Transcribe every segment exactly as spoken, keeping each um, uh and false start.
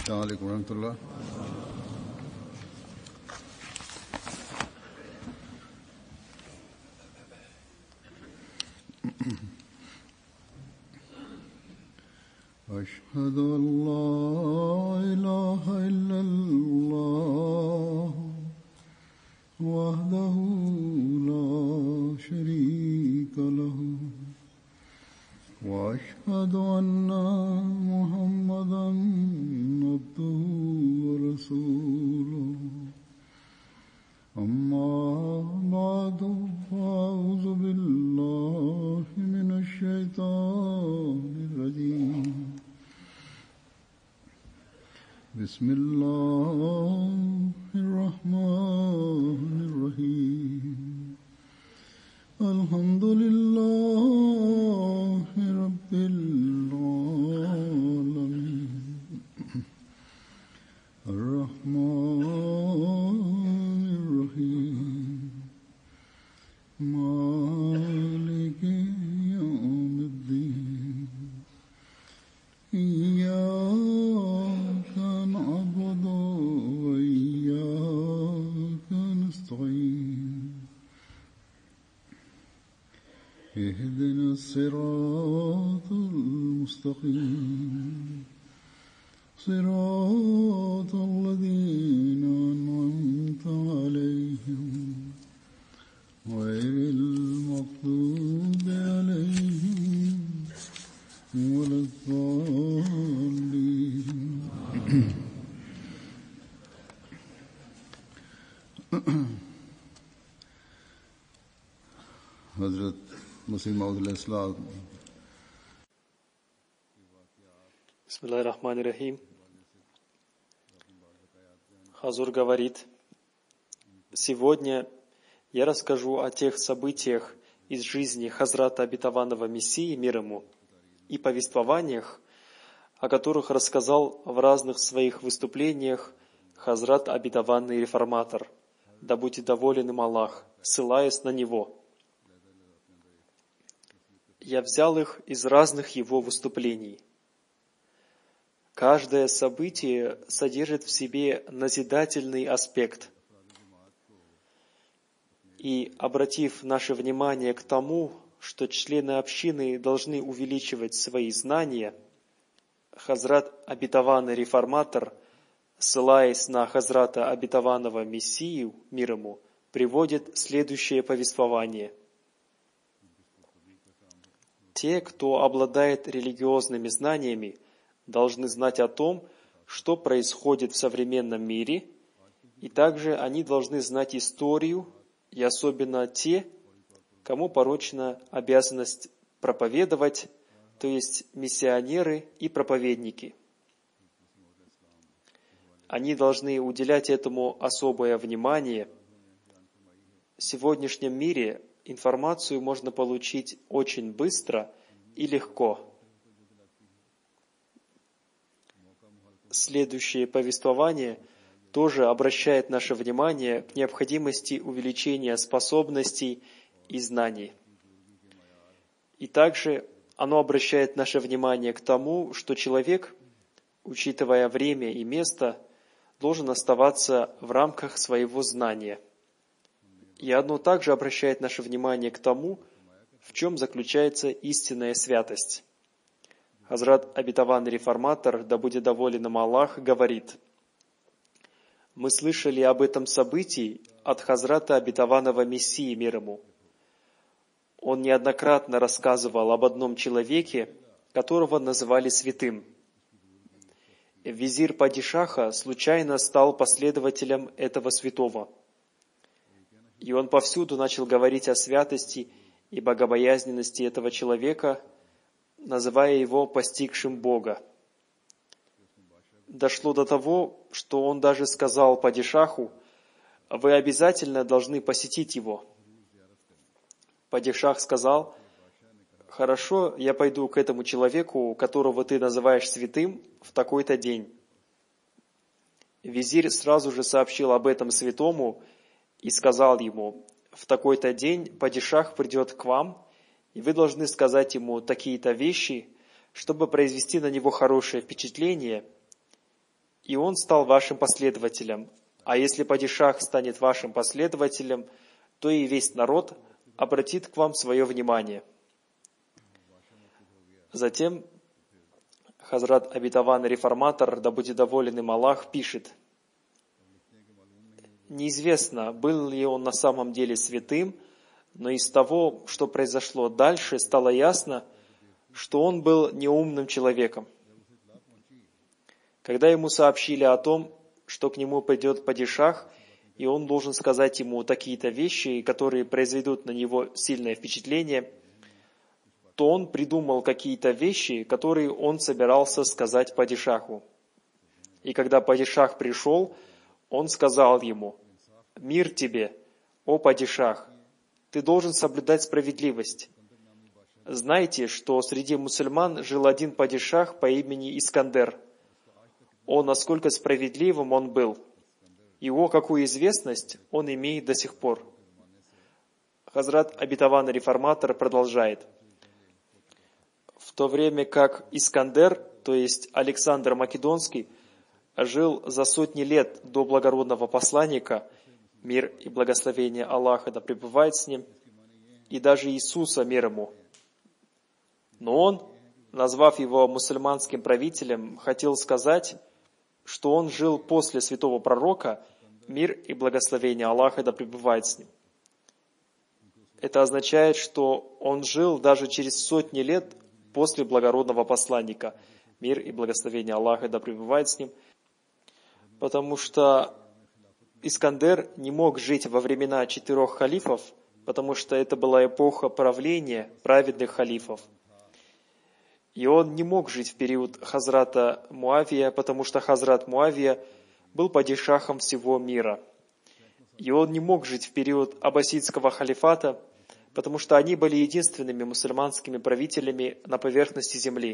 السلام عليكم ورحمة الله. أشهد أن لا إله إلا الله وحده لا شريك له وأشهد أن محمدا عبده ورسوله أما بعد فأعوذ بالله من الشيطان الرجيم بسم الله الرحمن الرحيم الحمد لله رب العالمين الرحمن الرحيم مالك يوم الدين إياك نعبد وإياك نستعين اهدنا الصراط المستقيم صراط الذين أنعمت عليهم غير المغضوب عليهم ولا الضالين. Hazrat Masih Maud al-Islam. Бисмиллахир-рахманир-рахим. Хазур говорит: сегодня я расскажу о тех событиях из жизни Хазрата Обетованного Мессии, мир ему, и повествованиях, о которых рассказал в разных своих выступлениях Хазрат Обетованный Реформатор, да будет доволен им Аллах, ссылаясь на него. Я взял их из разных его выступлений. Каждое событие содержит в себе назидательный аспект. И, обратив наше внимание к тому, что члены общины должны увеличивать свои знания, Хазрат Обетованный Реформатор, ссылаясь на Хазрата Обетованного Мессию, мир ему, приводит следующее повествование. Те, кто обладает религиозными знаниями, должны знать о том, что происходит в современном мире, и также они должны знать историю, и особенно те, кому поручена обязанность проповедовать, то есть миссионеры и проповедники. Они должны уделять этому особое внимание. В сегодняшнем мире информацию можно получить очень быстро и легко. Следующее повествование тоже обращает наше внимание к необходимости увеличения способностей и знаний. И также оно обращает наше внимание к тому, что человек, учитывая время и место, должен оставаться в рамках своего знания. И оно также обращает наше внимание к тому, в чем заключается истинная святость. Хазрат Обетованный Реформатор, да будет доволен им Аллах, говорит: мы слышали об этом событии от Хазрата Обетованного Мессии, мир ему. Он неоднократно рассказывал об одном человеке, которого называли святым. Визирь падишаха случайно стал последователем этого святого. И он повсюду начал говорить о святости и богобоязненности этого человека, называя его постигшим Бога. Дошло до того, что он даже сказал падишаху: вы обязательно должны посетить его. Падишах сказал: хорошо, я пойду к этому человеку, которого ты называешь святым, в такой-то день. Визирь сразу же сообщил об этом святому и сказал ему: в такой-то день падишах придет к вам, и вы должны сказать ему такие-то вещи, чтобы произвести на него хорошее впечатление, и он стал вашим последователем. А если падишах станет вашим последователем, то и весь народ обратит к вам свое внимание». Затем Хазрат Абитаван Реформатор, да будет доволен им Аллах, пишет: «Неизвестно, был ли он на самом деле святым, но из того, что произошло дальше, стало ясно, что он был неумным человеком. Когда ему сообщили о том, что к нему придет падишах, и он должен сказать ему такие-то вещи, которые произведут на него сильное впечатление, то он придумал какие-то вещи, которые он собирался сказать падишаху. И когда падишах пришел, он сказал ему: «Мир тебе, о падишах, ты должен соблюдать справедливость. Знайте, что среди мусульман жил один падишах по имени Искандер. О, насколько справедливым он был, и о, какую известность он имеет до сих пор». Хазрат Абитаван Реформатор продолжает: «В то время как Искандер, то есть Александр Македонский, жил за сотни лет до благородного посланника, мир и благословение Аллаха да пребывает с ним, и даже Иисуса, мир ему. Но он, назвав его мусульманским правителем, хотел сказать, что он жил после святого пророка, мир и благословение Аллаха да пребывает с ним. Это означает, что он жил даже через сотни лет после благородного посланника, мир и благословение Аллаха да пребывает с ним, потому что Искандер не мог жить во времена четырех халифов, потому что это была эпоха правления праведных халифов. И он не мог жить в период Хазрата Муавия, потому что Хазрат Муавия был падишахом всего мира. И он не мог жить в период аббасидского халифата, потому что они были единственными мусульманскими правителями на поверхности земли.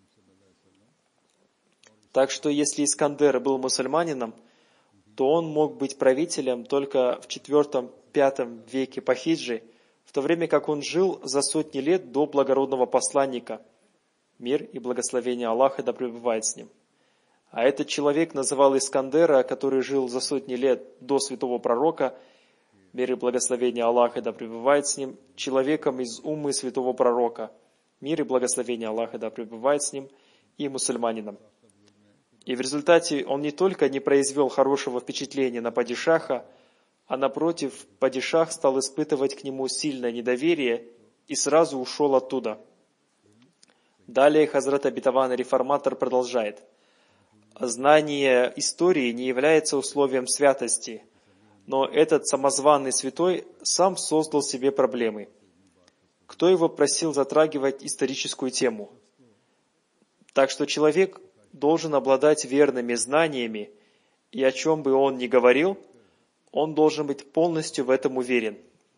Так что если Искандер был мусульманином, то он мог быть правителем только в четвёртом-пятом веке по хиджре, в то время как он жил за сотни лет до благородного посланника, мир и благословение Аллаха да пребывает с ним. А этот человек называл Искандера, который жил за сотни лет до святого пророка, мир и благословение Аллаха да пребывает с ним, человеком из уммы святого пророка, мир и благословение Аллаха да пребывает с ним, и мусульманином. И в результате он не только не произвел хорошего впечатления на падишаха, а напротив, падишах стал испытывать к нему сильное недоверие и сразу ушел оттуда. Далее Хазрат Абитаван Реформатор продолжает: «Знание истории не является условием святости, но этот самозваный святой сам создал себе проблемы. Кто его просил затрагивать историческую тему? Так что человек должен обладать верными знаниями, и о чем бы он ни говорил, он должен быть полностью в этом уверен.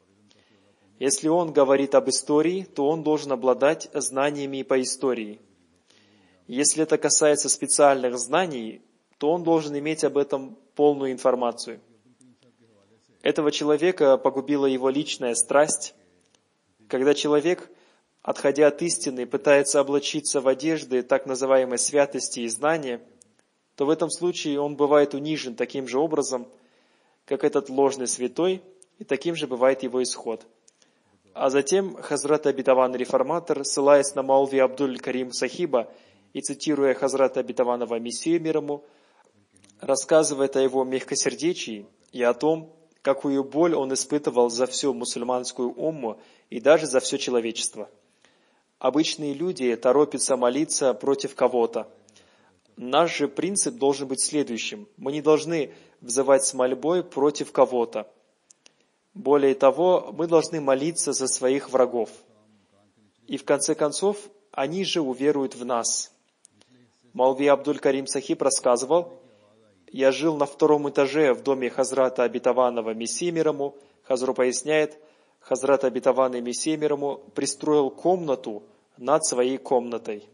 Если он говорит об истории, то он должен обладать знаниями по истории. Если это касается специальных знаний, то он должен иметь об этом полную информацию. Этого человека погубила его личная страсть. Когда человек, отходя от истины, пытается облачиться в одежды так называемой святости и знания, то в этом случае он бывает унижен таким же образом, как этот ложный святой, и таким же бывает его исход. А затем Хазрат Абитаван Реформатор, ссылаясь на Маулви Абдуль-Карим Сахиба и цитируя Хазрата Абитаванова Мессию мир ему, рассказывает о его мягкосердечии и о том, какую боль он испытывал за всю мусульманскую умму и даже за все человечество. Обычные люди торопятся молиться против кого-то. Наш же принцип должен быть следующим. Мы не должны взывать с мольбой против кого-то. Более того, мы должны молиться за своих врагов. И в конце концов, они же уверуют в нас. Маулви Абдуль-Карим Сахиб рассказывал: «Я жил на втором этаже в доме Хазрата Абитаванова Мессии мир ему». Хазру поясняет, Хазрат Абитаван и Мессия мир ему пристроил комнату над своей комнатой.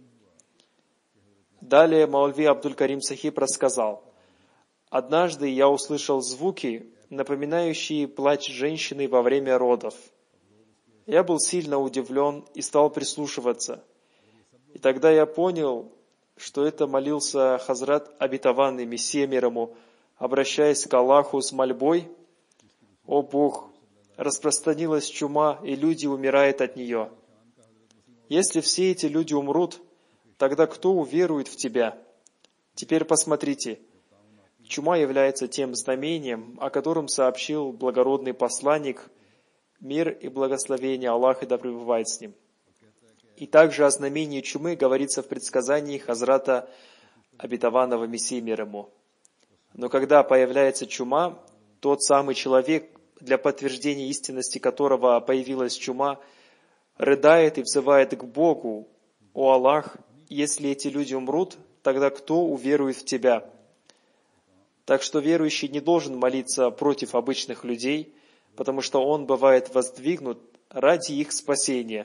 Далее Маулви Абдуль-Карим Сахиб рассказал: «Однажды я услышал звуки, напоминающие плач женщины во время родов. Я был сильно удивлен и стал прислушиваться. И тогда я понял, что это молился Хазрат обетованный Мессия мир ему, обращаясь к Аллаху с мольбой: «О Бог, распространилась чума, и люди умирают от нее. Если все эти люди умрут, тогда кто уверует в Тебя? Теперь посмотрите». Чума является тем знамением, о котором сообщил благородный посланник, мир и благословение Аллаха да пребывает с ним. И также о знамении чумы говорится в предсказании Хазрата обетованного Мессии мир ему. Но когда появляется чума, тот самый человек, для подтверждения истинности которого появилась чума, рыдает и взывает к Богу: «О Аллах, если эти люди умрут, тогда кто уверует в Тебя?» Так что верующий не должен молиться против обычных людей, потому что он бывает воздвигнут ради их спасения.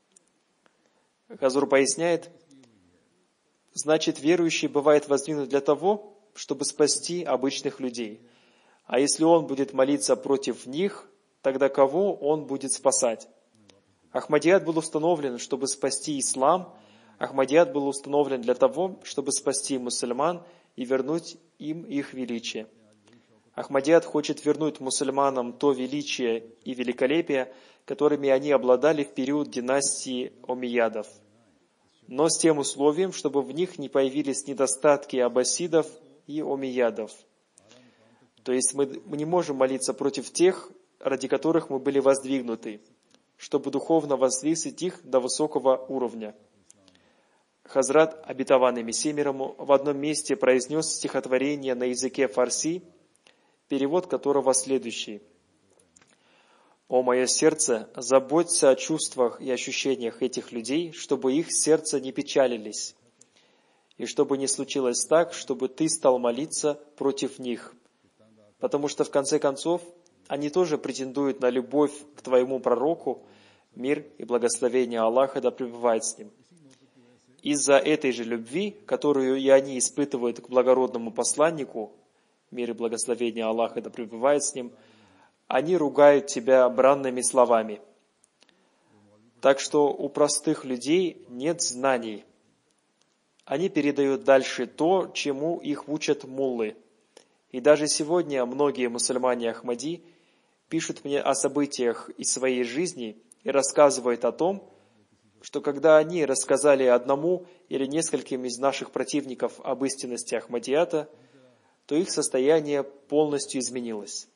Хазур поясняет, значит, верующий бывает воздвигнут для того, чтобы спасти обычных людей. А если он будет молиться против них, тогда кого он будет спасать? Ахмадият был установлен, чтобы спасти ислам. Ахмадият был установлен для того, чтобы спасти мусульман и вернуть им их величие. Ахмадият хочет вернуть мусульманам то величие и великолепие, которыми они обладали в период династии омейядов, но с тем условием, чтобы в них не появились недостатки аббасидов и омейядов. То есть мы, мы не можем молиться против тех, ради которых мы были воздвигнуты, чтобы духовно возвысить их до высокого уровня. Хазрат обетованный Мессия мир ему в одном месте произнес стихотворение на языке фарси, перевод которого следующий: «О мое сердце, заботься о чувствах и ощущениях этих людей, чтобы их сердца не печалились, и чтобы не случилось так, чтобы ты стал молиться против них, потому что в конце концов они тоже претендуют на любовь к твоему пророку, мир и благословение Аллаха да пребывает с ним. Из-за этой же любви, которую и они испытывают к благородному посланнику, мир и благословение Аллаха да пребывает с ним, они ругают тебя бранными словами. Так что у простых людей нет знаний. Они передают дальше то, чему их учат муллы. И даже сегодня многие мусульмане Ахмади пишут мне о событиях из своей жизни и рассказывают о том, что когда они рассказали одному или нескольким из наших противников об истинности Ахмадията, то их состояние полностью изменилось.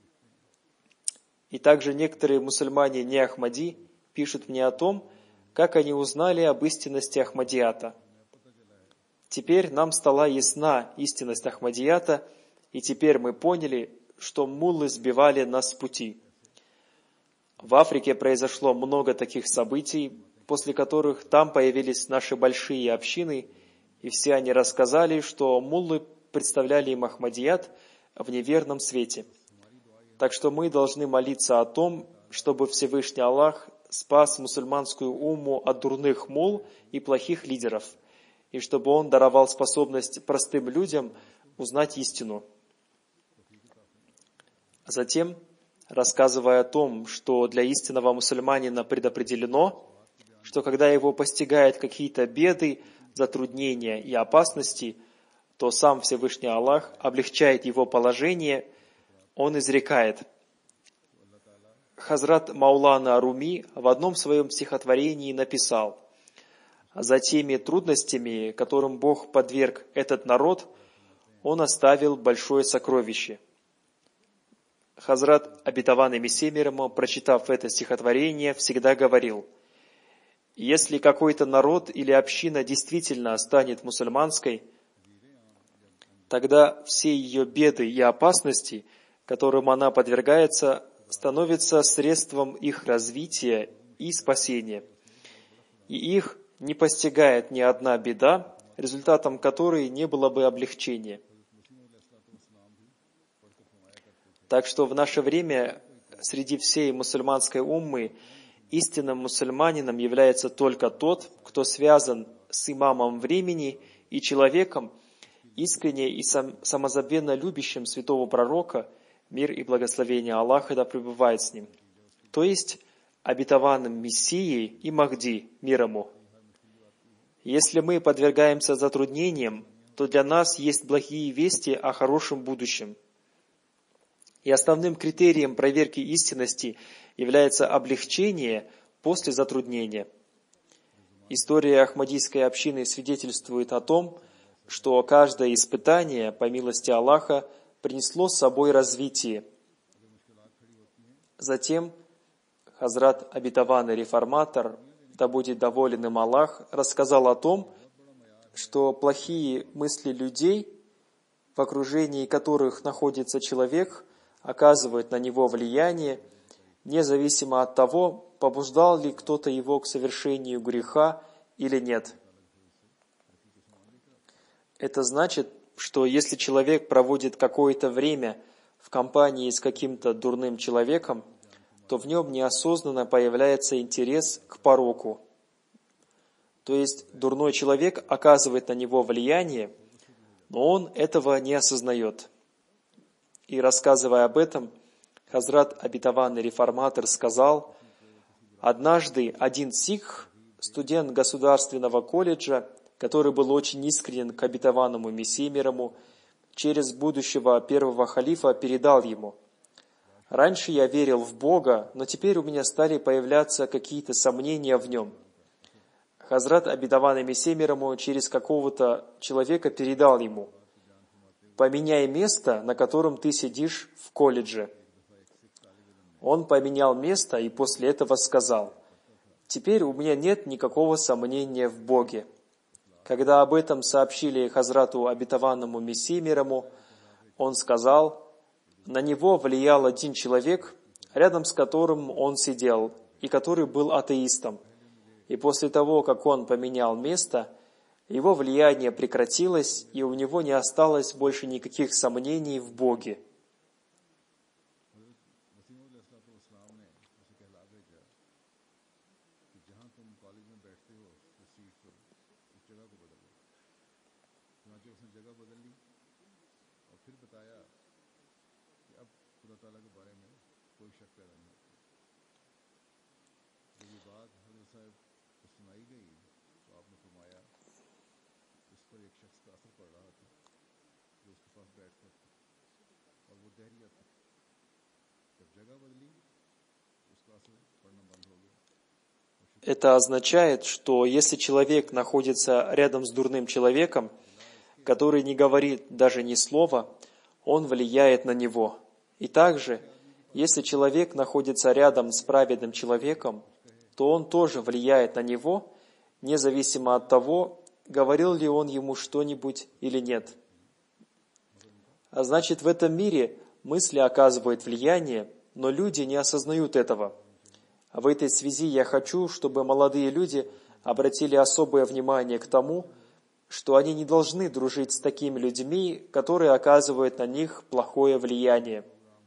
И также некоторые мусульмане не Ахмади пишут мне о том, как они узнали об истинности Ахмадията. Теперь нам стала ясна истинность Ахмадията, и теперь мы поняли, что муллы сбивали нас с пути. В Африке произошло много таких событий, после которых там появились наши большие общины, и все они рассказали, что муллы представляли им Ахмадият в неверном свете. Так что мы должны молиться о том, чтобы Всевышний Аллах спас мусульманскую умму от дурных мул и плохих лидеров, и чтобы Он даровал способность простым людям узнать истину. Затем, рассказывая о том, что для истинного мусульманина предопределено, что когда его постигают какие-то беды, затруднения и опасности, то сам Всевышний Аллах облегчает его положение, он изрекает. Хазрат Маулана Руми в одном своем стихотворении написал: «За теми трудностями, которым Бог подверг этот народ, Он оставил большое сокровище». Хазрат обетованный Мессия мир ему, прочитав это стихотворение, всегда говорил: если какой-то народ или община действительно станет мусульманской, тогда все ее беды и опасности, которым она подвергается, становятся средством их развития и спасения. И их не постигает ни одна беда, результатом которой не было бы облегчения. Так что в наше время среди всей мусульманской уммы истинным мусульманином является только тот, кто связан с имамом времени и человеком, искренне и сам, самозабвенно любящим святого пророка, мир и благословение Аллаха да пребывает с ним, то есть обетованным Мессией и Махди, мир ему. Если мы подвергаемся затруднениям, то для нас есть благие вести о хорошем будущем. И основным критерием проверки истинности является облегчение после затруднения. История Ахмадийской общины свидетельствует о том, что каждое испытание, по милости Аллаха, принесло с собой развитие. Затем Хазрат обетованный реформатор, да будет доволен им Аллах, рассказал о том, что плохие мысли людей, в окружении которых находится человек, оказывают на него влияние, независимо от того, побуждал ли кто-то его к совершению греха или нет. Это значит, что если человек проводит какое-то время в компании с каким-то дурным человеком, то в нем неосознанно появляется интерес к пороку. То есть дурной человек оказывает на него влияние, но он этого не осознает. И рассказывая об этом, Хазрат обетованный реформатор сказал: однажды один сикх, студент государственного колледжа, который был очень искренен к обетованному Мессии мир ему, через будущего первого халифа передал ему: «Раньше я верил в Бога, но теперь у меня стали появляться какие-то сомнения в нем». Хазрат обетованный Мессия мир ему через какого-то человека передал ему: «Поменяй место, на котором ты сидишь в колледже». Он поменял место и после этого сказал: «Теперь у меня нет никакого сомнения в Боге». Когда об этом сообщили Хазрату обетованному Мессии мир ему, он сказал: на него влиял один человек, рядом с которым он сидел, и который был атеистом. И после того, как он поменял место, его влияние прекратилось, и у него не осталось больше никаких сомнений в Боге. Это означает, что если человек находится рядом с дурным человеком, который не говорит даже ни слова, он влияет на него. И также, если человек находится рядом с праведным человеком, то он тоже влияет на него, независимо от того, говорил ли он ему что-нибудь или нет. А значит, в этом мире мысли оказывают влияние, но люди не осознают этого. В этой связи я хочу, чтобы молодые люди обратили особое внимание к тому, что они не должны дружить с такими людьми, которые оказывают на них плохое влияние.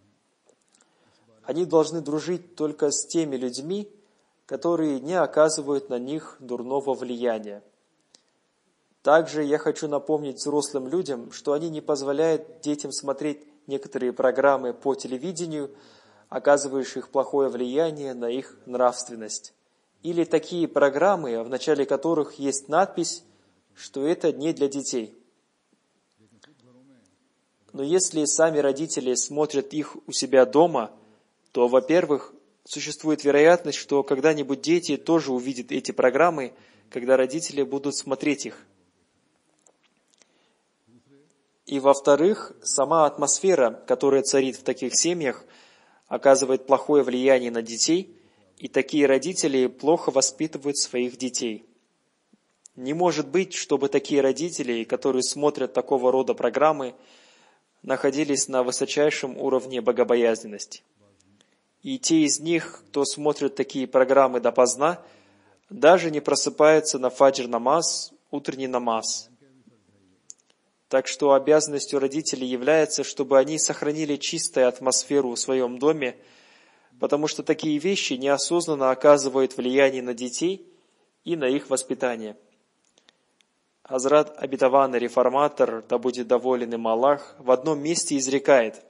Они должны дружить только с теми людьми, которые не оказывают на них дурного влияния. Также я хочу напомнить взрослым людям, что они не позволяют детям смотреть некоторые программы по телевидению, оказывающих плохое влияние на их нравственность. Или такие программы, в начале которых есть надпись, что это не для детей. Но если сами родители смотрят их у себя дома, то, во-первых, существует вероятность, что когда-нибудь дети тоже увидят эти программы, когда родители будут смотреть их. И, во-вторых, сама атмосфера, которая царит в таких семьях, оказывает плохое влияние на детей, и такие родители плохо воспитывают своих детей. Не может быть, чтобы такие родители, которые смотрят такого рода программы, находились на высочайшем уровне богобоязненности. И те из них, кто смотрит такие программы допоздна, даже не просыпаются на фаджр-намаз, утренний намаз. Так что обязанностью родителей является, чтобы они сохранили чистую атмосферу в своем доме, потому что такие вещи неосознанно оказывают влияние на детей и на их воспитание. Хазрат обетованный реформатор, да будет доволен им Аллах, в одном месте изрекает: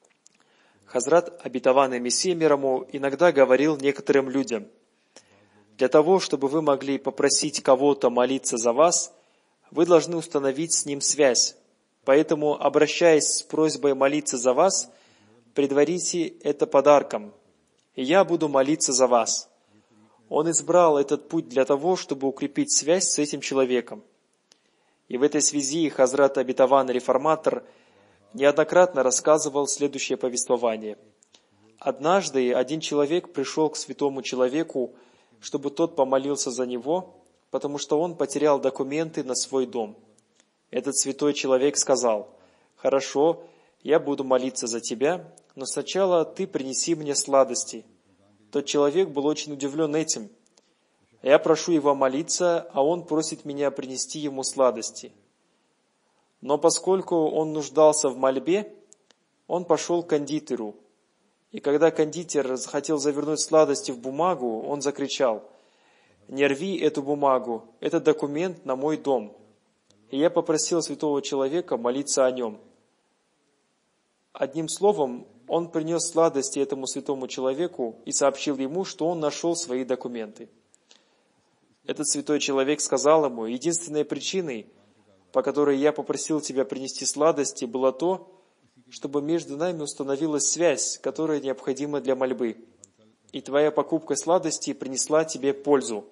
Хазрат обетованный Мессия мир ему иногда говорил некоторым людям: Для того, чтобы вы могли попросить кого-то молиться за вас, вы должны установить с ним связь. Поэтому, обращаясь с просьбой молиться за вас, предварите это подарком, и я буду молиться за вас. Он избрал этот путь для того, чтобы укрепить связь с этим человеком. И в этой связи Хазрат Обетованный Реформатор неоднократно рассказывал следующее повествование. Однажды один человек пришел к святому человеку, чтобы тот помолился за него, потому что он потерял документы на свой дом. Этот святой человек сказал: «Хорошо, я буду молиться за тебя, но сначала ты принеси мне сладости». Тот человек был очень удивлен этим. Я прошу его молиться, а он просит меня принести ему сладости. Но поскольку он нуждался в мольбе, он пошел к кондитеру. И когда кондитер захотел завернуть сладости в бумагу, он закричал: «Не рви эту бумагу, это документ на мой дом». И я попросил святого человека молиться о нем. Одним словом, он принес сладости этому святому человеку и сообщил ему, что он нашел свои документы. Этот святой человек сказал ему: «Единственной причиной, по которой я попросил тебя принести сладости, было то, чтобы между нами установилась связь, которая необходима для мольбы, и твоя покупка сладостей принесла тебе пользу».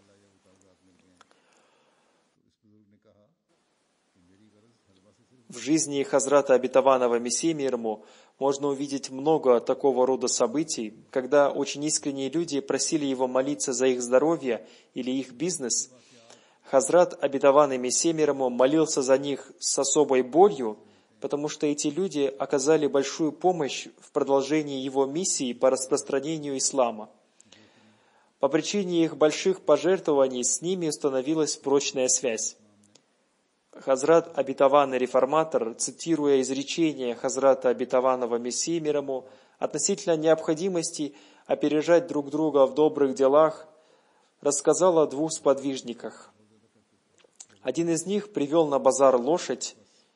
В жизни Хазрата Обетованного Мессии мир ему можно увидеть много такого рода событий, когда очень искренние люди просили его молиться за их здоровье или их бизнес. Хазрат Обетованный Мессия мир ему молился за них с особой болью, потому что эти люди оказали большую помощь в продолжении его миссии по распространению ислама. По причине их больших пожертвований с ними установилась прочная связь. Хазрат Обетованный Реформатор, цитируя изречение Хазрата Обетованного Мессии мир ему относительно необходимости опережать друг друга в добрых делах, рассказал о двух сподвижниках. Один из них привел на базар лошадь,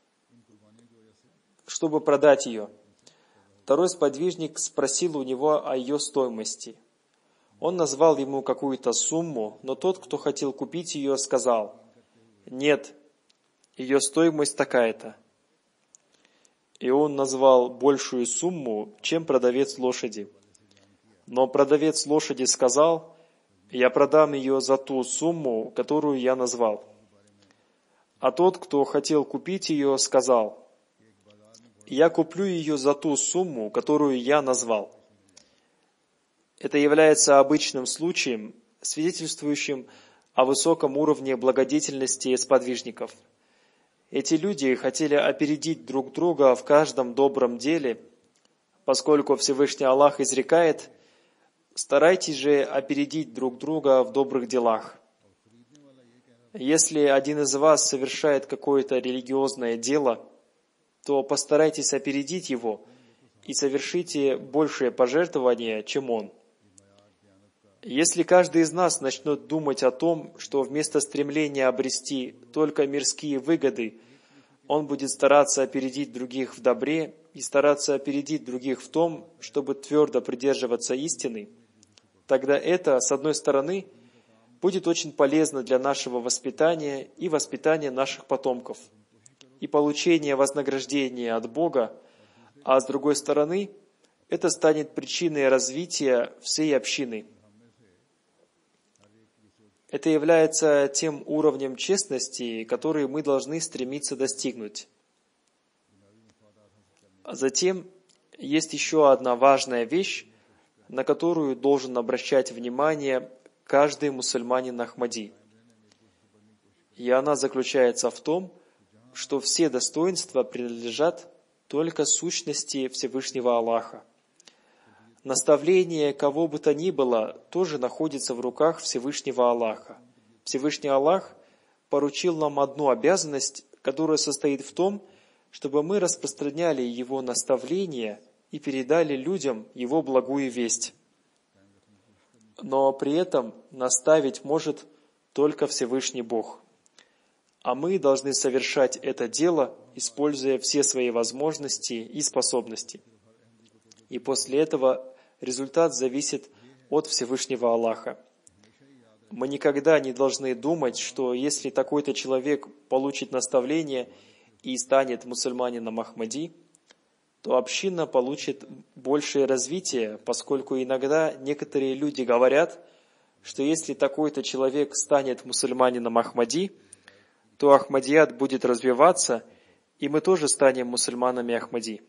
чтобы продать ее. Второй сподвижник спросил у него о ее стоимости. Он назвал ему какую-то сумму, но тот, кто хотел купить ее, сказал: «Нет, ее стоимость такая-то». И он назвал большую сумму, чем продавец лошади. Но продавец лошади сказал: «Я продам ее за ту сумму, которую я назвал». А тот, кто хотел купить ее, сказал: «Я куплю ее за ту сумму, которую я назвал». Это является обычным случаем, свидетельствующим о высоком уровне благодетельности сподвижников. Эти люди хотели опередить друг друга в каждом добром деле, поскольку Всевышний Аллах изрекает: «Старайтесь же опередить друг друга в добрых делах». Если один из вас совершает какое-то религиозное дело, то постарайтесь опередить его и совершите большее пожертвование, чем он. Если каждый из нас начнет думать о том, что вместо стремления обрести только мирские выгоды, он будет стараться опередить других в добре и стараться опередить других в том, чтобы твердо придерживаться истины, тогда это, с одной стороны, будет очень полезно для нашего воспитания и воспитания наших потомков и получения вознаграждения от Бога, а с другой стороны, это станет причиной развития всей общины. Это является тем уровнем честности, который мы должны стремиться достигнуть. А затем есть еще одна важная вещь, на которую должен обращать внимание каждый мусульманин Ахмади. И она заключается в том, что все достоинства принадлежат только сущности Всевышнего Аллаха. Наставление кого бы то ни было тоже находится в руках Всевышнего Аллаха. Всевышний Аллах поручил нам одну обязанность, которая состоит в том, чтобы мы распространяли Его наставления и передали людям Его благую весть. Но при этом наставить может только Всевышний Бог. А мы должны совершать это дело, используя все свои возможности и способности. И после этого результат зависит от Всевышнего Аллаха. мы никогда не должны думать, что если такой-то человек получит наставление и станет мусульманином Ахмади, то община получит большее развитие, поскольку иногда некоторые люди говорят, что если такой-то человек станет мусульманином Ахмади, то Ахмадият будет развиваться, и мы тоже станем мусульманами Ахмади.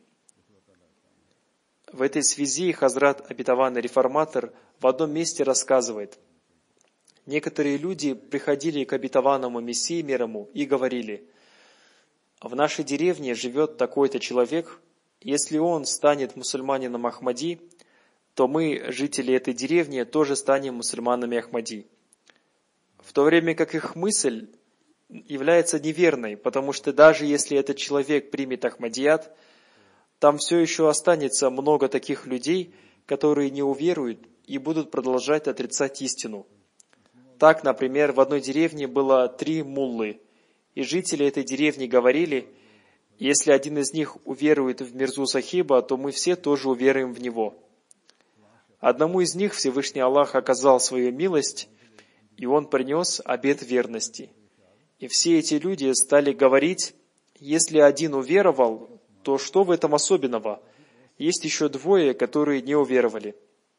В этой связи Хазрат Обетованный Реформатор в одном месте рассказывает: некоторые люди приходили к обетованному Мессии мир ему и говорили: в нашей деревне живет такой-то человек, если он станет мусульманином Ахмади, то мы, жители этой деревни, тоже станем мусульманами Ахмади. В то время как их мысль является неверной, потому что даже если этот человек примет Ахмадият, там все еще останется много таких людей, которые не уверуют и будут продолжать отрицать истину. Так, например, в одной деревне было три муллы, и жители этой деревни говорили: если один из них уверует в Мирзу Сахиба, то мы все тоже уверуем в него. Одному из них Всевышний Аллах оказал свою милость, и он принес обет верности. И все эти люди стали говорить: если один уверовал, то что в этом особенного? Есть еще двое, которые не уверовали.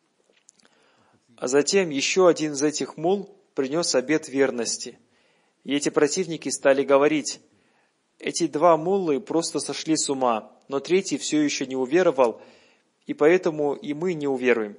А затем еще один из этих мул принес обет верности. И эти противники стали говорить: эти два муллы просто сошли с ума, но третий все еще не уверовал, и поэтому и мы не уверуем.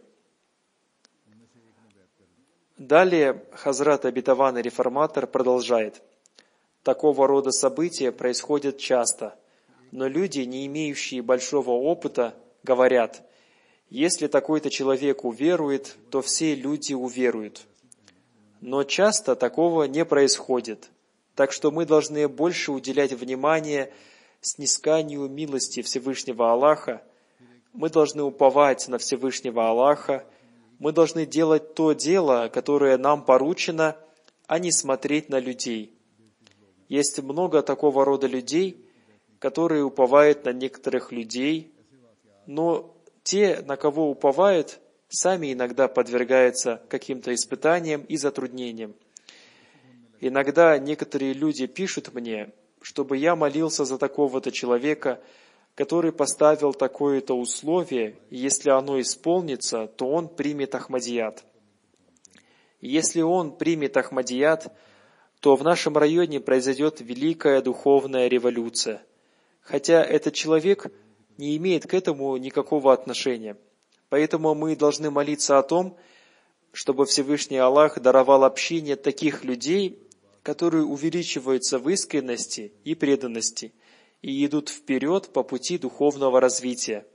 Далее Хазрат Обетованный Реформатор продолжает: такого рода события происходят часто, но люди, не имеющие большого опыта, говорят: если такой-то человек уверует, то все люди уверуют. Но часто такого не происходит, так что мы должны больше уделять внимание снисканию милости Всевышнего Аллаха, мы должны уповать на Всевышнего Аллаха, мы должны делать то дело, которое нам поручено, а не смотреть на людей. Есть много такого рода людей, которые уповают на некоторых людей, но те, на кого уповают, сами иногда подвергаются каким-то испытаниям и затруднениям. Иногда некоторые люди пишут мне, чтобы я молился за такого-то человека, который поставил такое-то условие, и если оно исполнится, то он примет Ахмадият. Если он примет Ахмадият, то в нашем районе произойдет великая духовная революция, хотя этот человек не имеет к этому никакого отношения. Поэтому мы должны молиться о том, чтобы Всевышний Аллах даровал общение таких людей, которые увеличиваются в искренности и преданности и идут вперед по пути духовного развития.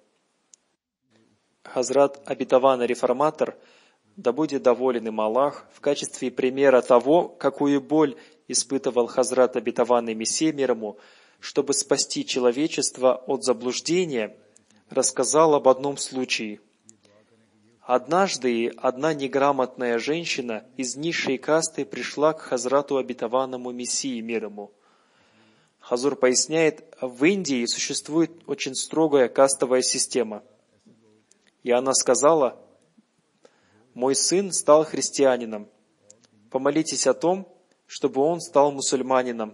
Хазрат Обетованный Реформатор, да будет доволен им Аллах, в качестве примера того, какую боль испытывал Хазрат Обетованный Мессия мир ему, чтобы спасти человечество от заблуждения, рассказал об одном случае. Однажды одна неграмотная женщина из низшей касты пришла к Хазрату Обетованному Мессии мир ему. Хазур поясняет, в Индии существует очень строгая кастовая система. И она сказала: «Мой сын стал христианином. Помолитесь о том, чтобы он стал мусульманином».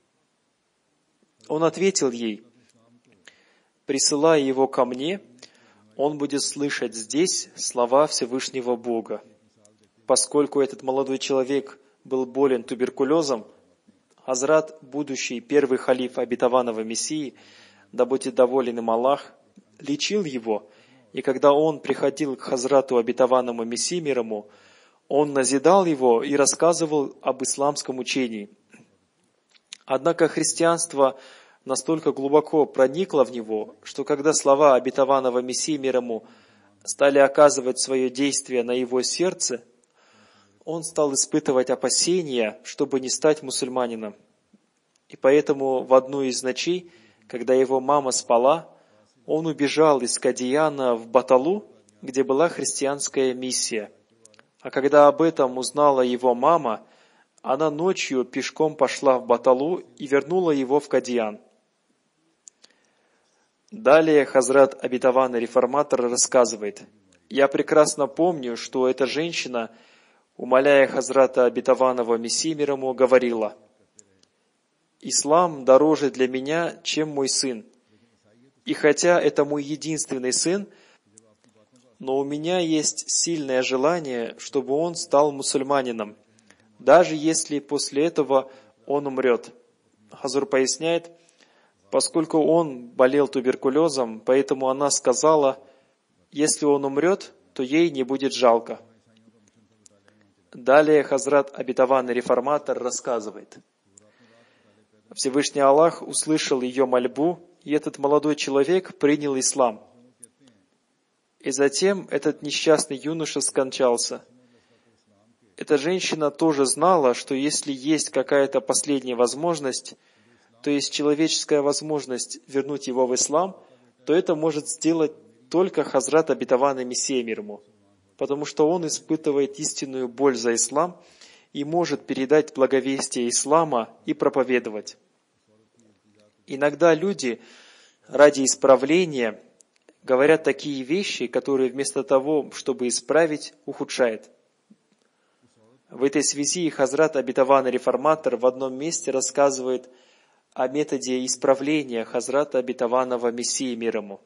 Он ответил ей: «Присылая его ко мне, он будет слышать здесь слова Всевышнего Бога». Поскольку этот молодой человек был болен туберкулезом, Хазрат, будущий первый халиф обетованного Мессии, да будет доволен им Аллах, лечил его, и когда он приходил к Хазрату обетованному Мессии мир ему, он назидал его и рассказывал об исламском учении. Однако христианство настолько глубоко проникло в него, что когда слова обетованного Мессии мир ему стали оказывать свое действие на его сердце, он стал испытывать опасения, чтобы не стать мусульманином. И поэтому в одну из ночей, когда его мама спала, он убежал из Кадияна в Баталу, где была христианская миссия. А когда об этом узнала его мама, она ночью пешком пошла в Баталу и вернула его в Кадиян. Далее Хазрат Обетованный Реформатор рассказывает: «Я прекрасно помню, что эта женщина умоляя Хазрата обетованного Мессии мир ему, говорила: «Ислам дороже для меня, чем мой сын. И хотя это мой единственный сын, но у меня есть сильное желание, чтобы он стал мусульманином, даже если после этого он умрет». Хазур поясняет: поскольку он болел туберкулезом, поэтому она сказала: если он умрет, то ей не будет жалко. Далее Хазрат обетованный реформатор рассказывает: Всевышний Аллах услышал ее мольбу, и этот молодой человек принял ислам. И затем этот несчастный юноша скончался. Эта женщина тоже знала, что если есть какая-то последняя возможность, то есть человеческая возможность вернуть его в ислам, то это может сделать только Хазрат обетованный Мессия мир ему, потому что он испытывает истинную боль за ислам и может передать благовестие ислама и проповедовать. Иногда люди ради исправления говорят такие вещи, которые вместо того, чтобы исправить, ухудшают. В этой связи Хазрат обетованный реформатор в одном месте рассказывает о методе исправления Хазрата обетованного Мессии мир ему.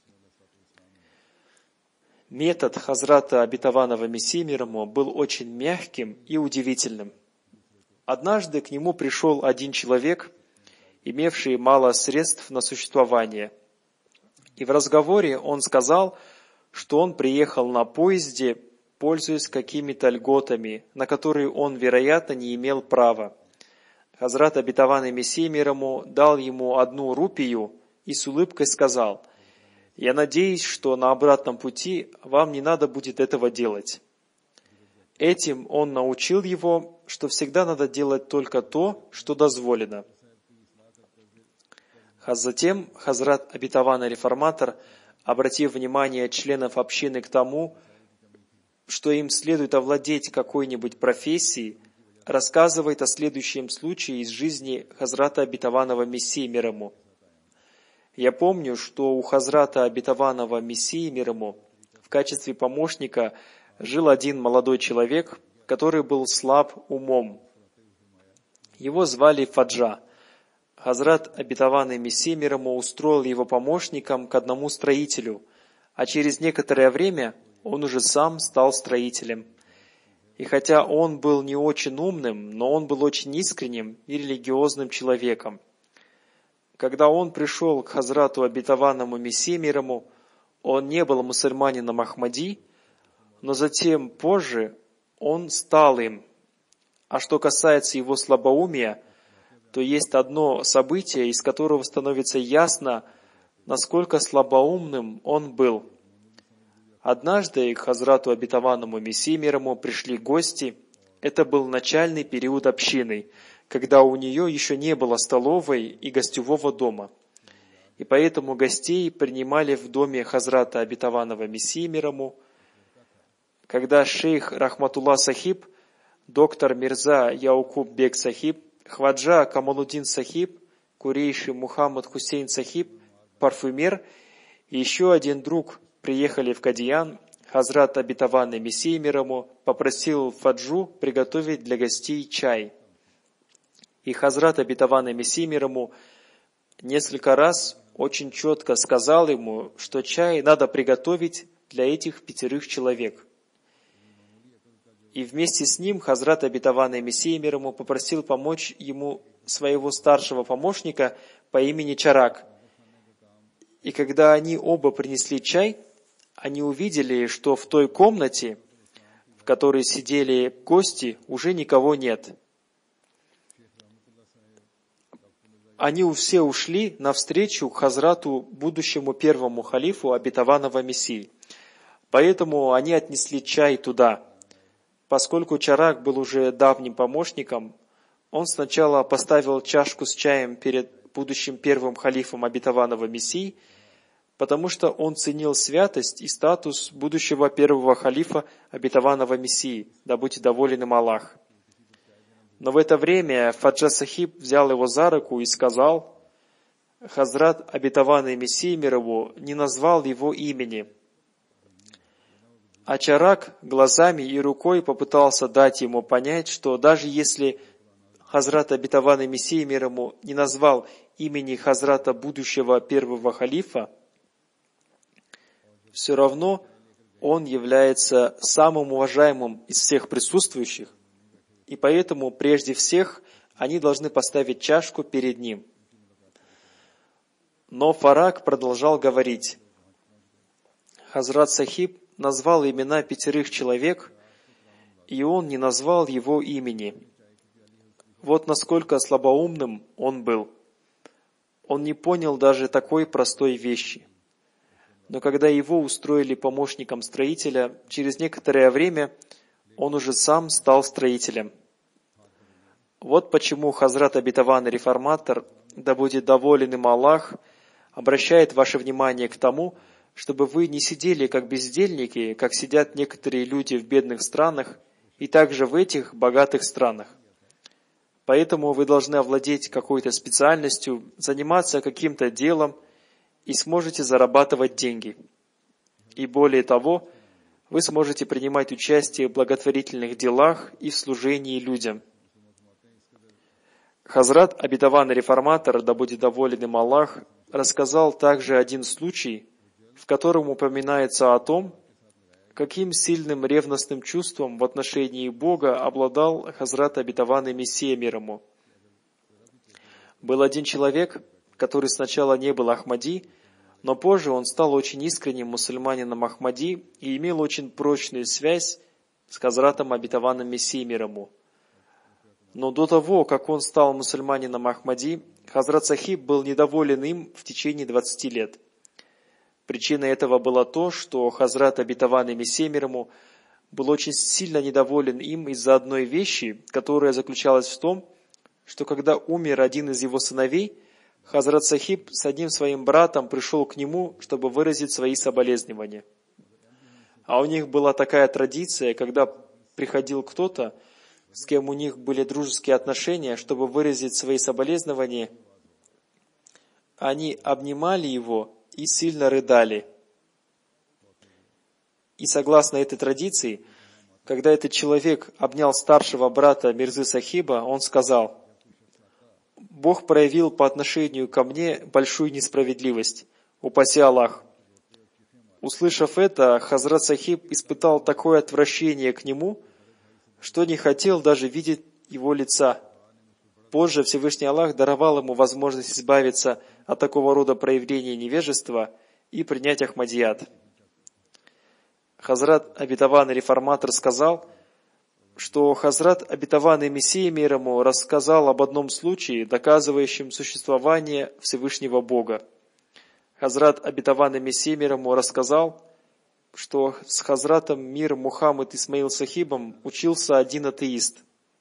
Метод Хазрата обетованного Мессии мир ему был очень мягким и удивительным. Однажды к нему пришел один человек, имевший мало средств на существование. И в разговоре он сказал, что он приехал на поезде, пользуясь какими-то льготами, на которые он, вероятно, не имел права. Хазрат обетованный Мессия мир ему дал ему одну рупию и с улыбкой сказал: «Я надеюсь, что на обратном пути вам не надо будет этого делать». Этим он научил его, что всегда надо делать только то, что дозволено. Затем Хазрат обетованный реформатор, обратив внимание членов общины к тому, что им следует овладеть какой-нибудь профессией, рассказывает о следующем случае из жизни Хазрата обетованного Мессии мир ему. Я помню, что у Хазрата обетованного Мессии мир ему в качестве помощника жил один молодой человек, который был слаб умом. Его звали Фаджа. Хазрат обетованный Мессия мир ему устроил его помощником к одному строителю, а через некоторое время он уже сам стал строителем. И хотя он был не очень умным, но он был очень искренним и религиозным человеком. Когда он пришел к Хазрату обетованному Мессии мир ему, он не был мусульманином Ахмади, но затем позже он стал им. А что касается его слабоумия, то есть одно событие, из которого становится ясно, насколько слабоумным он был. Однажды к Хазрату обетованному Мессии мир ему пришли гости. Это был начальный период общины, когда у нее еще не было столовой и гостевого дома. И поэтому гостей принимали в доме Хазрата обетованного Мессии мир ему. Когда шейх Рахматулла Сахиб, доктор Мирза Яукуб Бек Сахиб, Хваджа Камалуддин Сахиб, Курейши Мухаммад Хусейн Сахиб, парфюмер и еще один друг приехали в Кадиян, Хазрат обетованный Мессия мир ему попросил Фаджу приготовить для гостей чай. И Хазрат обетованный Мессия мир ему несколько раз очень четко сказал ему, что чай надо приготовить для этих пятерых человек. И вместе с ним Хазрат обетованный Мессия мир ему попросил помочь ему своего старшего помощника по имени Чарак. И когда они оба принесли чай, они увидели, что в той комнате, в которой сидели гости, уже никого нет. Они все ушли навстречу к Хазрату, будущему первому халифу обетованного Мессии. Поэтому они отнесли чай туда. Поскольку Чарак был уже давним помощником, он сначала поставил чашку с чаем перед будущим первым халифом обетованного Мессии, потому что он ценил святость и статус будущего первого халифа обетованного Мессии, да будет доволен им Аллах. Но в это время Фаджа Сахиб взял его за руку и сказал: Хазрат обетованный Мессия мир ему не назвал его имени. А Чарак глазами и рукой попытался дать ему понять, что даже если Хазрат обетованный Мессия мир ему не назвал имени Хазрата будущего первого халифа, все равно он является самым уважаемым из всех присутствующих, и поэтому прежде всех они должны поставить чашку перед ним. Но Фарак продолжал говорить. Хазрат Сахиб назвал имена пятерых человек, и он не назвал его имени. Вот насколько слабоумным он был. Он не понял даже такой простой вещи. Но когда его устроили помощником строителя, через некоторое время он уже сам стал строителем. Вот почему Хазрат обетованный реформатор, да будет доволен им Аллах, обращает ваше внимание к тому, чтобы вы не сидели как бездельники, как сидят некоторые люди в бедных странах и также в этих богатых странах. Поэтому вы должны овладеть какой-то специальностью, заниматься каким-то делом и сможете зарабатывать деньги. И более того, вы сможете принимать участие в благотворительных делах и в служении людям. Хазрат обетованный реформатор, да будет доволен им Аллах, рассказал также один случай, в котором упоминается о том, каким сильным ревностным чувством в отношении Бога обладал Хазрат обетованный Мессия мир ему. Был один человек, который сначала не был Ахмади, но позже он стал очень искренним мусульманином Ахмади и имел очень прочную связь с Хазратом обетованным Мессией мир ему. Но до того, как он стал мусульманином Ахмади, Хазрат Сахиб был недоволен им в течение двадцати лет. Причиной этого было то, что Хазрат обетованный Мессия мир ему был очень сильно недоволен им из-за одной вещи, которая заключалась в том, что когда умер один из его сыновей, Хазрат Сахиб с одним своим братом пришел к нему, чтобы выразить свои соболезнования. А у них была такая традиция, когда приходил кто-то, с кем у них были дружеские отношения, чтобы выразить свои соболезнования, они обнимали его и сильно рыдали. И согласно этой традиции, когда этот человек обнял старшего брата Мирзы Сахиба, он сказал: «Бог проявил по отношению ко мне большую несправедливость, упаси Аллах». Услышав это, Хазрат Сахиб испытал такое отвращение к нему, что не хотел даже видеть его лица. Позже Всевышний Аллах даровал ему возможность избавиться от такого рода проявления невежества и принять Ахмадият. Хазрат обетованный реформатор сказал, что Хазрат обетованный Мессия мир ему рассказал об одном случае, доказывающем существование Всевышнего Бога. Хазрат обетованный Мессия мир ему рассказал, что с Хазратом мир Мухаммад Исмаил Сахибом учился один атеист.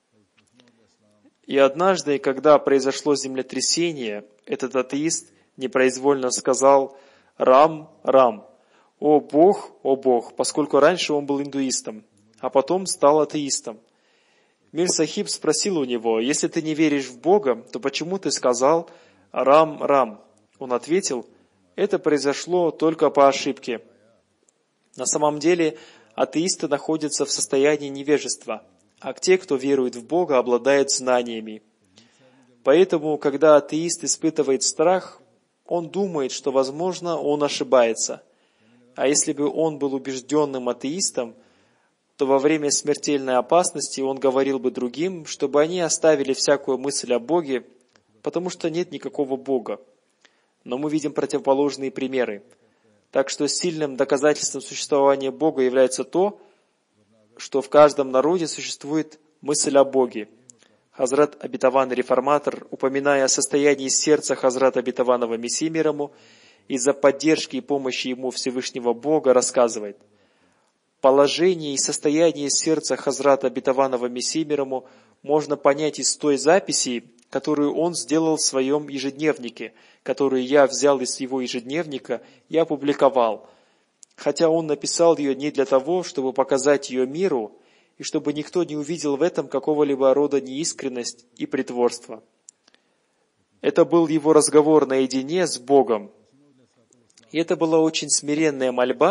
И однажды, когда произошло землетрясение, этот атеист непроизвольно сказал «Рам, Рам», «О Бог, о Бог», поскольку раньше он был индуистом, а потом стал атеистом. Мир Сахиб спросил у него: «Если ты не веришь в Бога, то почему ты сказал «Рам, Рам»?» Он ответил: «Это произошло только по ошибке». На самом деле атеисты находятся в состоянии невежества, а те, кто верует в Бога, обладают знаниями. Поэтому, когда атеист испытывает страх, он думает, что, возможно, он ошибается. А если бы он был убежденным атеистом, то во время смертельной опасности он говорил бы другим, чтобы они оставили всякую мысль о Боге, потому что нет никакого Бога. Но мы видим противоположные примеры. Так что сильным доказательством существования Бога является то, что в каждом народе существует мысль о Боге. Хазрат обетованный реформатор, упоминая о состоянии сердца Хазрата обетованного Мессии мир ему, из-за поддержки и помощи ему Всевышнего Бога рассказывает: положение и состояние сердца Хазрата обетованного Мессии мир ему можно понять из той записи, которую он сделал в своем ежедневнике, которую я взял из его ежедневника и опубликовал. Хотя он написал ее не для того, чтобы показать ее миру, и чтобы никто не увидел в этом какого-либо рода неискренность и притворство. Это был его разговор наедине с Богом. И это была очень смиренная мольба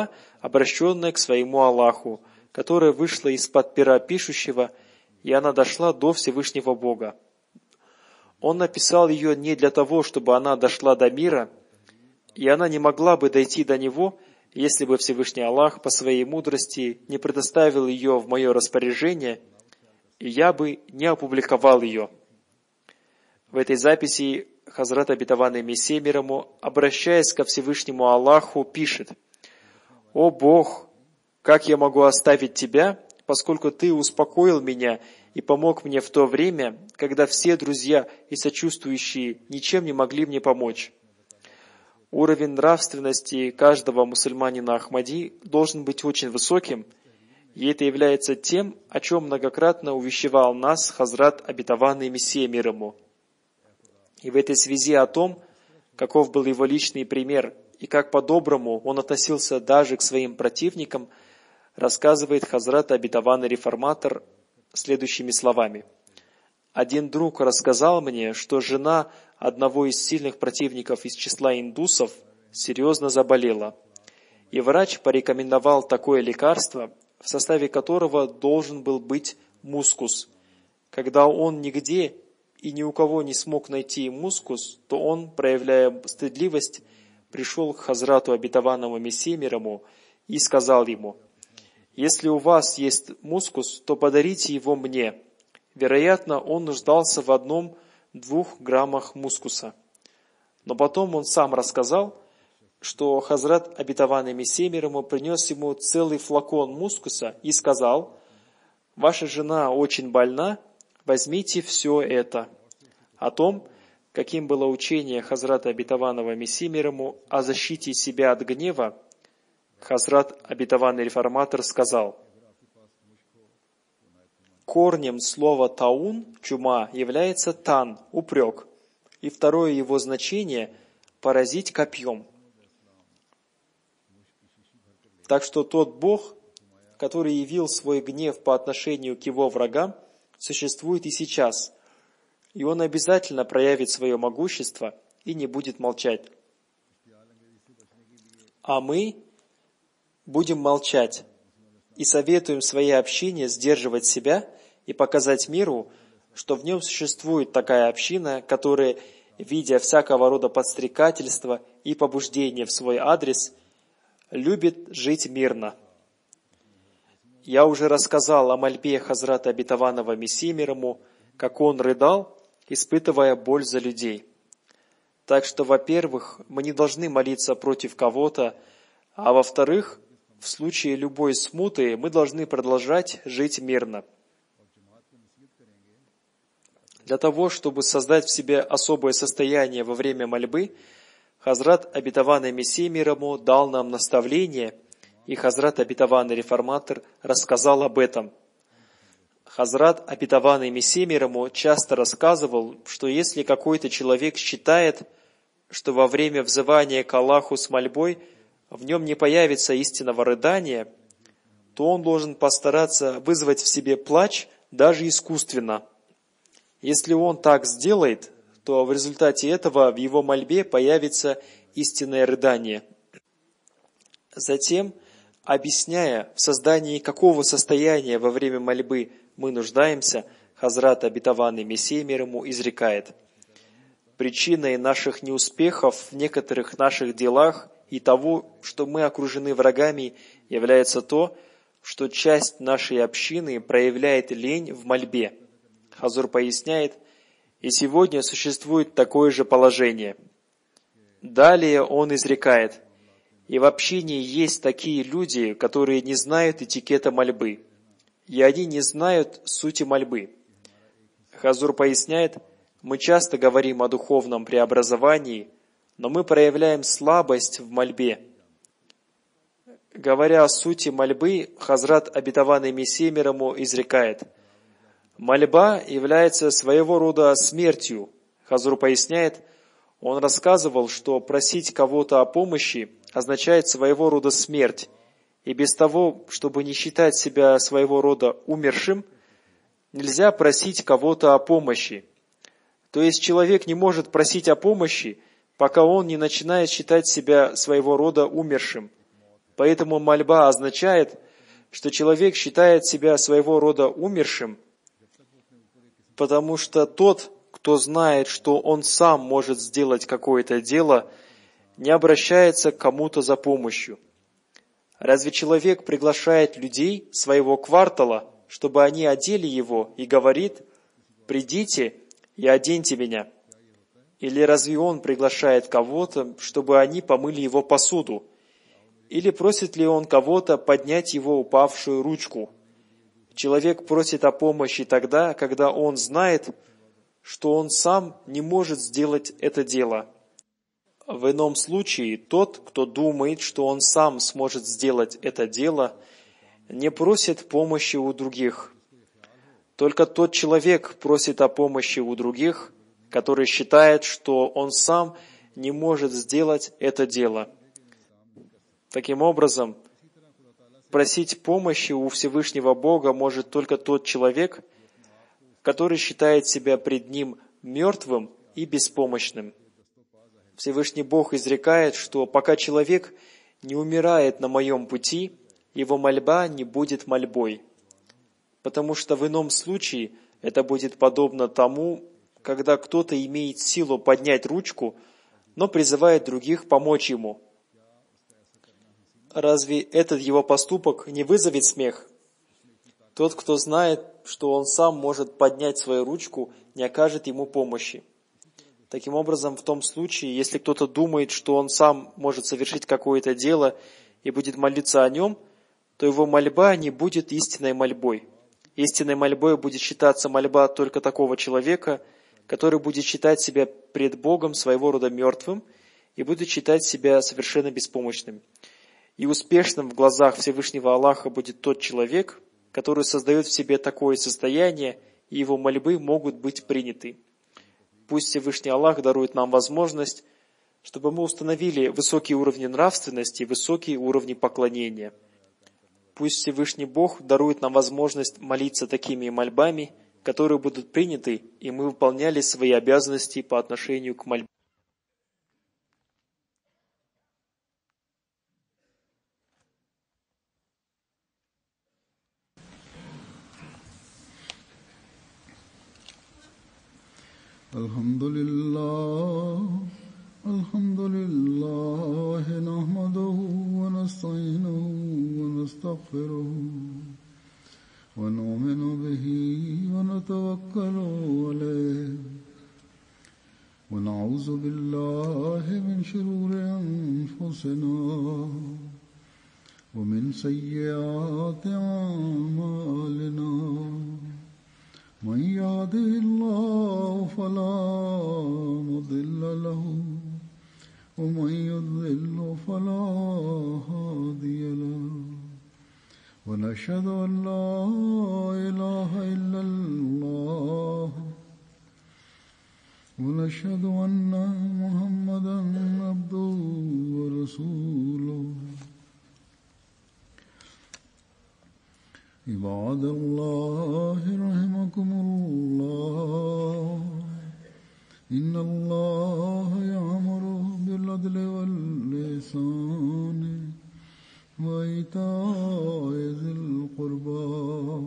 обращенная к своему Аллаху, которая вышла из-под пера пишущего, и она дошла до Всевышнего Бога. Он написал ее не для того, чтобы она дошла до мира, и она не могла бы дойти до него, если бы Всевышний Аллах по своей мудрости не предоставил ее в мое распоряжение, и я бы не опубликовал ее. В этой записи Хазрат обетованный Мессия мир ему, обращаясь ко Всевышнему Аллаху, пишет: «О Бог, как я могу оставить Тебя, поскольку Ты успокоил меня и помог мне в то время, когда все друзья и сочувствующие ничем не могли мне помочь». Уровень нравственности каждого мусульманина Ахмади должен быть очень высоким, и это является тем, о чем многократно увещевал нас Хазрат обетованный Мессия мир ему. И в этой связи о том, каков был его личный пример и как по-доброму он относился даже к своим противникам, рассказывает Хазрат обетованный реформатор следующими словами. «Один друг рассказал мне, что жена одного из сильных противников из числа индусов серьезно заболела, и врач порекомендовал такое лекарство, в составе которого должен был быть мускус. Когда он нигде и ни у кого не смог найти мускус, то он, проявляя стыдливость, пришел к Хазрату обетованному Мессии мир ему и сказал ему: «Если у вас есть мускус, то подарите его мне». Вероятно, он нуждался в одном-двух граммах мускуса. Но потом он сам рассказал, что Хазрат обетованный Мессия мир ему принес ему целый флакон мускуса и сказал: «Ваша жена очень больна, возьмите все это». О том, каким было учение Хазрата обетованного Мессии мир ему о защите себя от гнева, Хазрат обетованный реформатор сказал: корнем слова «таун» – чума является «тан» – упрек, и второе его значение – поразить копьем. Так что тот Бог, который явил свой гнев по отношению к его врагам, существует и сейчас, и он обязательно проявит свое могущество и не будет молчать. А мы будем молчать и советуем в своей общине сдерживать себя и показать миру, что в нем существует такая община, которая, видя всякого рода подстрекательства и побуждения в свой адрес, любит жить мирно. Я уже рассказал о мольбе Хазрата обетованного Мессии мир ему, как он рыдал, испытывая боль за людей. Так что, во-первых, мы не должны молиться против кого-то, а во-вторых, в случае любой смуты мы должны продолжать жить мирно. Для того, чтобы создать в себе особое состояние во время мольбы, Хазрат обетованный Мессия мир ему дал нам наставление, и Хазрат обетованный реформатор рассказал об этом. Хазрат обетованный Мессия мир ему часто рассказывал, что если какой-то человек считает, что во время взывания к Аллаху с мольбой в нем не появится истинного рыдания, то он должен постараться вызвать в себе плач даже искусственно. Если он так сделает, то в результате этого в его мольбе появится истинное рыдание. Затем, объясняя, в создании какого состояния во время мольбы мы нуждаемся, Хазрат обетованный Мессия мир ему изрекает: причиной наших неуспехов в некоторых наших делах и того, что мы окружены врагами, является то, что часть нашей общины проявляет лень в мольбе. Хазур поясняет: и сегодня существует такое же положение. Далее он изрекает: и в общине есть такие люди, которые не знают этикета мольбы, и они не знают сути мольбы. Хазур поясняет: мы часто говорим о духовном преобразовании, но мы проявляем слабость в мольбе. Говоря о сути мольбы, Хазрат обетованный Мессия мир ему изрекает: мольба является своего рода смертью. Хазур поясняет, он рассказывал, что просить кого-то о помощи означает своего рода смерть, и без того, чтобы не считать себя своего рода умершим, нельзя просить кого-то о помощи. То есть человек не может просить о помощи, пока он не начинает считать себя своего рода умершим. Поэтому мольба означает, что человек считает себя своего рода умершим, потому что тот, кто знает, что он сам может сделать какое-то дело, не обращается к кому-то за помощью. Разве человек приглашает людей своего квартала, чтобы они одели его, и говорит: «Придите и оденьте меня»? Или разве он приглашает кого-то, чтобы они помыли его посуду? Или просит ли он кого-то поднять его упавшую ручку? Человек просит о помощи тогда, когда он знает, что он сам не может сделать это дело. В ином случае тот, кто думает, что он сам сможет сделать это дело, не просит помощи у других. Только тот человек просит о помощи у других, который считает, что он сам не может сделать это дело. Таким образом, просить помощи у Всевышнего Бога может только тот человек, который считает себя пред Ним мертвым и беспомощным. Всевышний Бог изрекает, что пока человек не умирает на моем пути, его мольба не будет мольбой, потому что в ином случае это будет подобно тому, когда кто-то имеет силу поднять ручку, но призывает других помочь ему. Разве этот его поступок не вызовет смех? Тот, кто знает, что он сам может поднять свою ручку, не окажет ему помощи. Таким образом, в том случае, если кто-то думает, что он сам может совершить какое-то дело и будет молиться о нем, то его мольба не будет истинной мольбой. Истинной мольбой будет считаться мольба только такого человека, который будет считать себя пред Богом своего рода мертвым и будет считать себя совершенно беспомощным. И успешным в глазах Всевышнего Аллаха будет тот человек, который создает в себе такое состояние, и его мольбы могут быть приняты. Пусть Всевышний Аллах дарует нам возможность, чтобы мы установили высокие уровни нравственности и высокие уровни поклонения. Пусть Всевышний Бог дарует нам возможность молиться такими мольбами, которые будут приняты, и мы выполняли свои обязанности по отношению к мольбе. Alhamdulillah, alhamdulillah, nahmaduhu wa nasta'inuhu wa nastaghfiruh. ونؤمن به ونتوكل عليه ونعوذ بالله من شرور أنفسنا ومن سيئات أعمالنا من يهده الله فلا مضل له ومن يضلل فلا هادي له ونشهد أن لا إله إلا الله ونشهد أن محمدا عبده ورسوله عباد الله رحمكم الله إن الله يأمر بالعدل والإحسان وإيتاء ذي القربى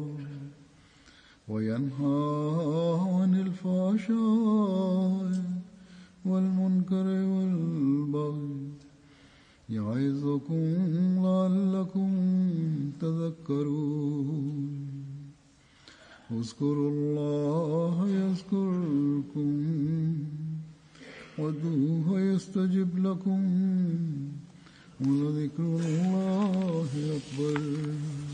وينهى عن الفحشاء والمنكر والبغي يعظكم لعلكم تذكرون اذكروا الله يذكركم وادعوه يستجب لكم ولذكر الله أكبر